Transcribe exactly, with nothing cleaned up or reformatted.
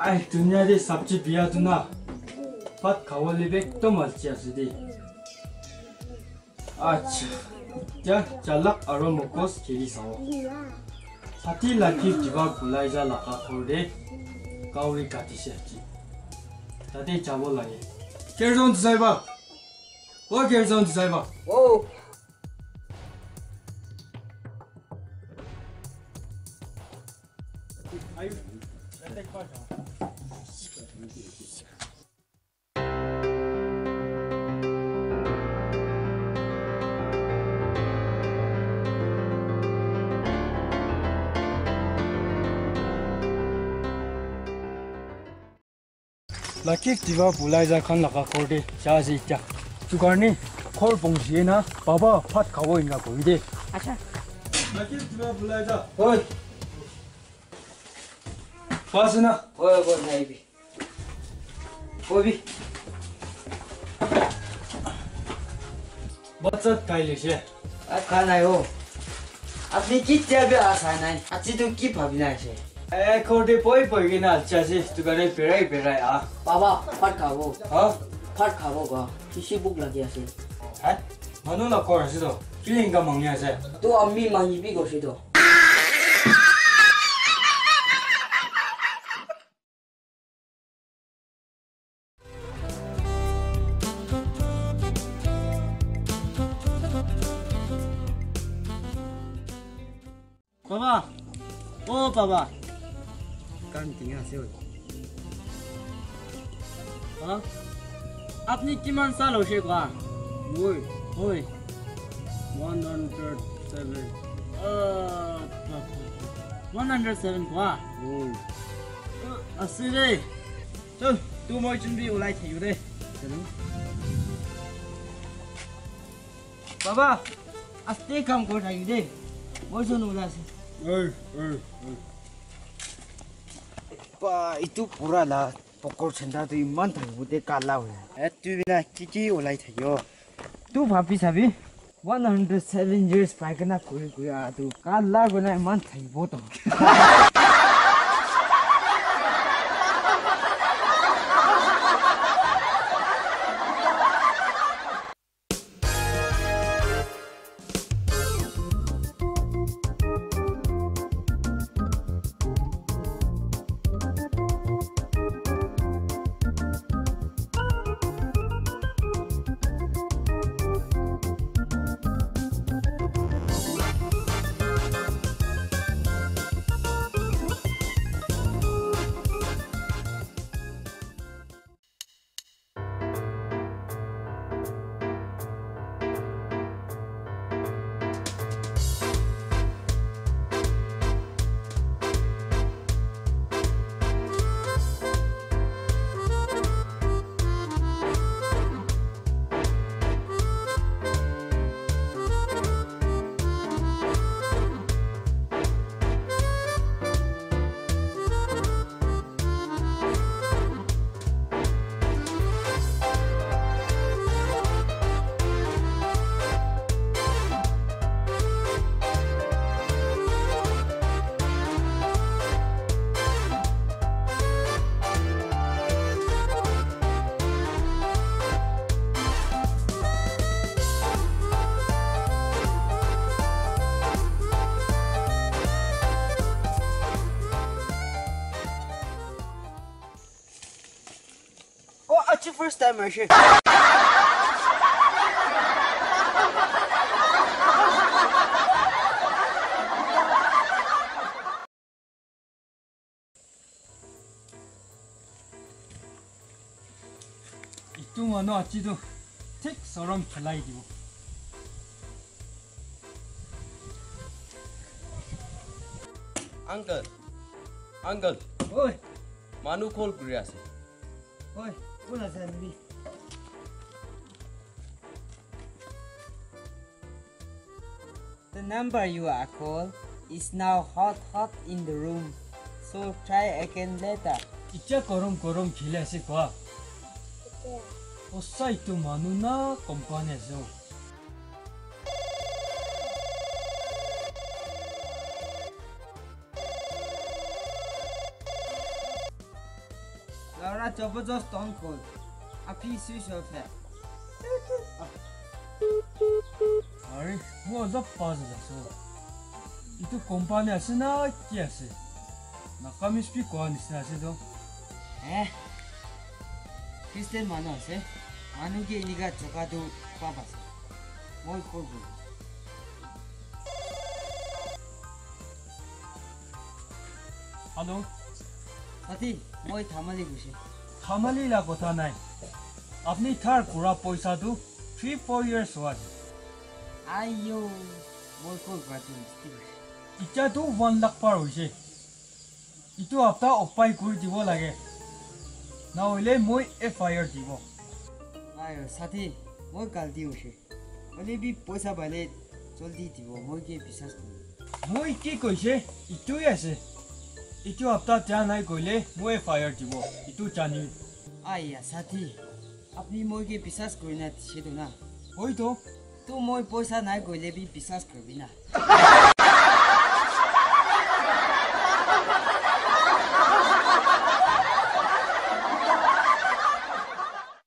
Ai, dunia de sabji biya tu na. Phat khawo lebek to malchi asidi. Acha. Ja Jalak Aro Mokos kiri sawo. Sati laki jiwa bulai ja laka khode. Kauri kati shehji. Tadi jabo lagi. Kerzon tsaiba. O kerzon tsaiba. Oh. Ayu. Take part. Laki jiwa bulai ja khan laka khode chaji cha. Chukarni khor bongsi na baba phat khawo inga koide. Acha. Laki jiwa bulai ja. Oi. Pasna. Oi, oi, naibi. Oi. Batsat kaile she. आ खाना हो अपनी की त्याबे आसान है अच्छी तो की भावना है ए खोटे पोई पोई के ना चाचे तू करे पेराई पेराई आ बाबा फट खाओ हां फट खाओ का किसी बुक लगी है है मनु ना कोर से तो फीलिंग का मंगया से तो अम्मी मांगी भी गोशी तो बाबा ओ बाबा कान तिंगा से हो हां अपनी किमान साल होशे का ओय ओय one hundred seven अ one hundred seven का ओय असले चल तू मोय 준비 ओलाई थियो दे चलो बाबा अस्ते काम को थायो दे मोय सुनु उलासे ओय ओय पा itu pura la pokor chenda tu iman thangbude kala hoya e tu bina kiki olai thayo तू भाभी Sabi one hundred seven years पाइकना कोई कोई आ तू कला गना मन थाइबो त अच्छी फर्स्ट टाइम है शे 이쪽 만어 아찌도 택처럼 발라이디고 Uncle, uncle, ओइ manu call Korea. ओइ बोला जानी The number you are called is now hot hot in the room so try again later 이짜 거럼 거럼 길에서 과 오사이토 마누나 컴파니에서 Para জবৰদস্ত অংকল আপনি সুইচ অফ হে আরে মই অলপ পাজ আছো ইটো কোম্পানী আছে না কি আছে নাকামিজ পি কোৱা নিচিনা আছে তো হে খ্ৰীষ্টান মানুহ আছে মানুহকে এনেকা চকাটো পাপ আছে মই কল কৰোঁ হ্যালো সাথী মই থামালি গৈছে থামালি লা কথা নাই আপনি থাৰ পুৰা পইচাটো three four years হোৱা আইও মই কল কৰাটো ইটাটো one লাখ পাৰ হৈছে ইটো আপটা উপায় কৰি দিব লাগে নহলে মই এফ আই আৰ দিব আইও সাথী মই গালতি হৈছে অলি বি পইচা পালে জলদি দিব মই কি বিশ্বাস কৰোঁ মই কি কৈছে ইটোই আছে ইটো আপটা তিয়া নাই কইলে মই এফ আই আৰ দিব ইটো জানি আইয়া সাথী আপনি মই কি বিশ্বাস কৰি না সেটো না হয়তো তো মই পইচা নাই কইলে বি বিশ্বাস কৰিবি না